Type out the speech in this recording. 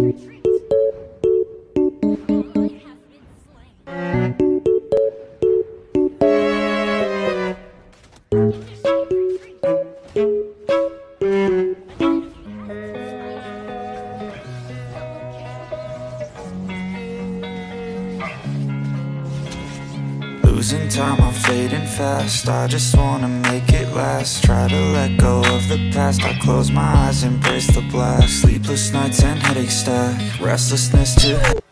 Losing time, I'm fading fast. I just wanna make it last. Try to let go of the past. I close my eyes, embrace the blast. Sleepless nights and headaches stack. Restlessness to